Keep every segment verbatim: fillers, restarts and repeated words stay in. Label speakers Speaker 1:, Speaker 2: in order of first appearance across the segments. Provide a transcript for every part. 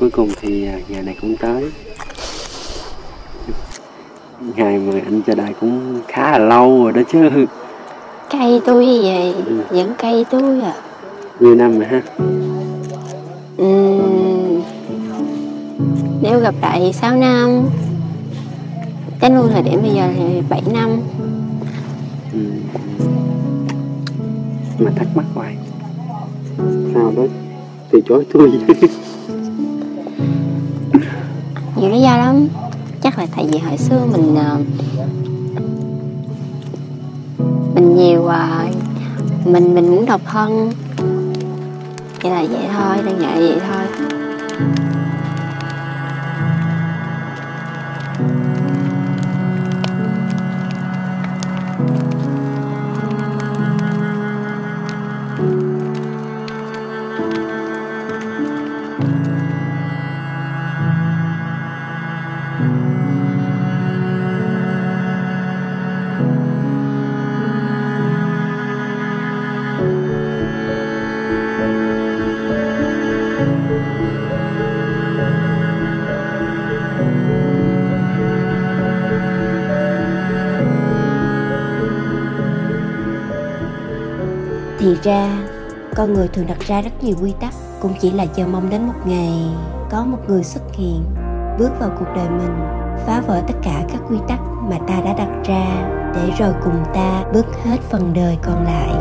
Speaker 1: cuối cùng thì ngày này cũng tới. Ngày mà anh chờ đợi cũng khá là lâu rồi đó chứ.
Speaker 2: Cây tôi như vậy, ừ. Vẫn cây tôi à.
Speaker 1: Nhiều năm rồi ha.
Speaker 2: uhm, Nếu gặp lại thì sáu năm. Tính luôn thời điểm bây giờ thì bảy năm.
Speaker 1: ừ. Mà thắc mắc hoài, sao đó từ chối tôi vậy?
Speaker 2: Nhiều lý do lắm. Chắc là tại vì hồi xưa mình Mình nhiều à, Mình mình muốn độc thân. Chỉ là vậy thôi, đơn giản vậy thôi.
Speaker 3: Thì ra, con người thường đặt ra rất nhiều quy tắc, cũng chỉ là chờ mong đến một ngày có một người xuất hiện, bước vào cuộc đời mình, phá vỡ tất cả các quy tắc mà ta đã đặt ra, để rồi cùng ta bước hết phần đời còn lại.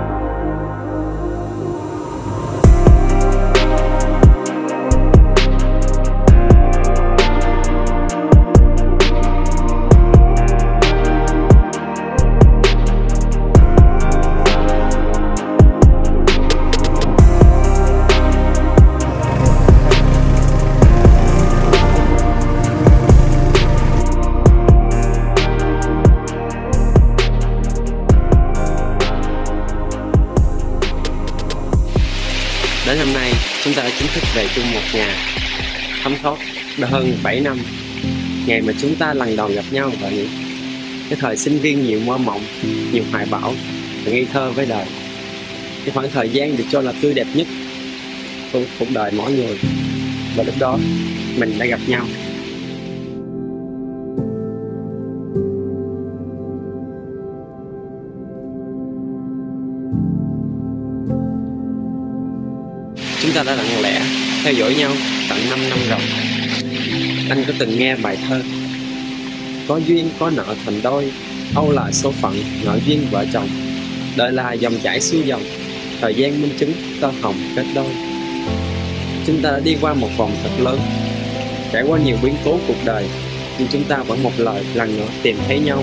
Speaker 1: Đến hôm nay, chúng ta đã chính thức về chung một nhà. Thấm thoát đã hơn bảy năm, ngày mà chúng ta lần đầu gặp nhau và nhỉ? Cái thời sinh viên nhiều mơ mộng, nhiều hoài bão và ngây thơ với đời. Cái khoảng thời gian được cho là tươi đẹp nhất của cuộc đời mỗi người. Và lúc đó, mình đã gặp nhau. Chúng ta đã lặng lẽ theo dõi nhau tận năm năm rồi. Anh có từng nghe bài thơ có duyên có nợ thành đôi, âu là số phận nợ duyên vợ chồng, đời là dòng chảy xuôi dòng, thời gian minh chứng tơ hồng kết đôi. Chúng ta đã đi qua một vòng thật lớn, trải qua nhiều biến cố cuộc đời, nhưng chúng ta vẫn một lời lần nữa tìm thấy nhau.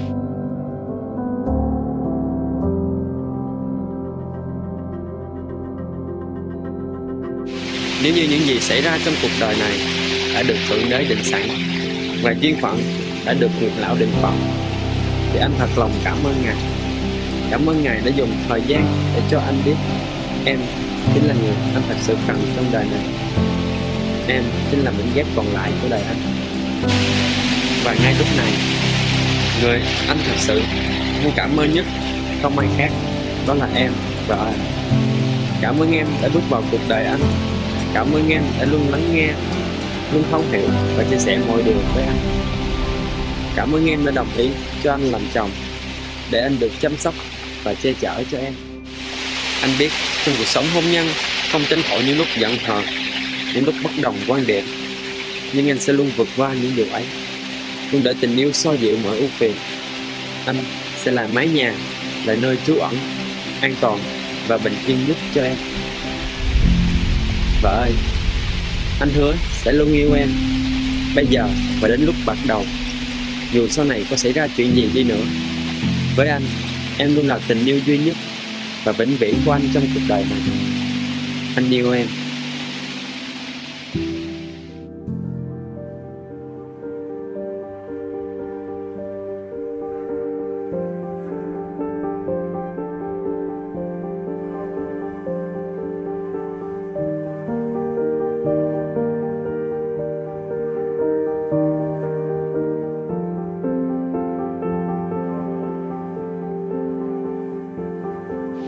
Speaker 1: Nếu như những gì xảy ra trong cuộc đời này đã được thượng đế định sẵn và duyên phận đã được nguyệt lão định phận, thì anh thật lòng cảm ơn Ngài. Cảm ơn Ngài đã dùng thời gian để cho anh biết em chính là người anh thật sự cần trong đời này. Em chính là mảnh ghép còn lại của đời anh. Và ngay lúc này, người anh thật sự muốn cảm ơn nhất không ai khác, đó là em, vợ anh. Cảm ơn em đã bước vào cuộc đời anh. Cảm ơn em đã luôn lắng nghe, luôn thấu hiểu và chia sẻ mọi điều với anh. Cảm ơn em đã đồng ý cho anh làm chồng, để anh được chăm sóc và che chở cho em. Anh biết trong cuộc sống hôn nhân không tránh khỏi những lúc giận hờn, những lúc bất đồng quan điểm, nhưng anh sẽ luôn vượt qua những điều ấy, luôn để tình yêu xoa dịu mọi ưu phiền. Anh sẽ là mái nhà, là nơi trú ẩn an toàn và bình yên nhất cho em. Vợ ơi, anh hứa sẽ luôn yêu em, bây giờ và đến lúc bắt đầu. Dù sau này có xảy ra chuyện gì đi nữa, với anh, em luôn là tình yêu duy nhất và vĩnh viễn của anh trong cuộc đời này. Anh yêu em.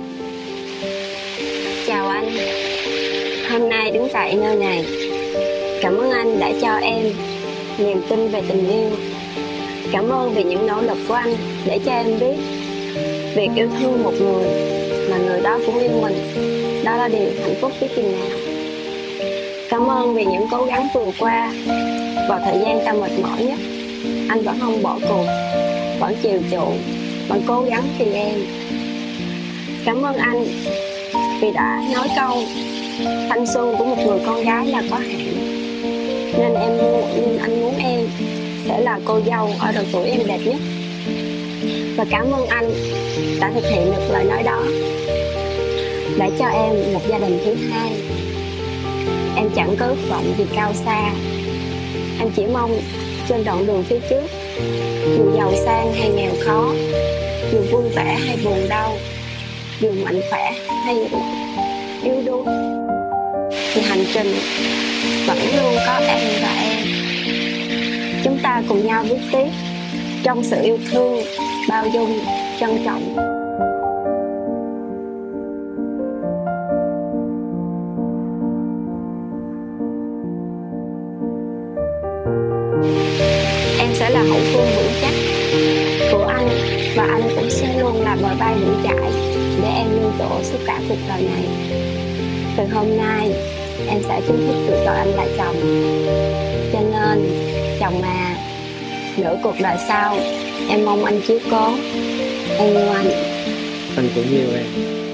Speaker 2: Chào anh. Hôm nay đứng tại nơi này, Cảm ơn anh đã cho em niềm tin về tình yêu. Cảm ơn vì những nỗ lực của anh để cho em biết việc yêu thương một người mà người đó cũng yêu mình, đó là điều hạnh phúc biết chừng nào. Cảm ơn vì những cố gắng vừa qua, vào thời gian ta mệt mỏi nhất, anh vẫn không bỏ cuộc, vẫn chiều chuộng, vẫn cố gắng vì em. Cảm ơn anh vì đã nói câu thanh xuân của một người con gái là có hạn, nên em muốn, nên anh muốn em sẽ là cô dâu ở độ tuổi em đẹp nhất. Và cảm ơn anh đã thực hiện được lời nói đó, để cho em một gia đình thứ hai. Em chẳng có ước vọng gì cao xa, em chỉ mong trên đoạn đường phía trước, dù giàu sang hay nghèo khó, dù vui vẻ hay buồn đau, dù mạnh khỏe hay yếu đuối, thì hành trình vẫn luôn có em và em. Chúng ta cùng nhau bước tiếp trong sự yêu thương, bao dung, trân trọng. Em sẽ là hậu phương vững chắc của anh, và anh cũng sẽ luôn là bờ vai vững chãi để em nương tựa suốt cả cuộc đời này. Từ hôm nay em sẽ chính thức được gọi anh là chồng. Cho nên chồng à, nửa cuộc đời sau em mong anh chiếu cố. Em yêu anh.
Speaker 1: Anh cũng yêu em.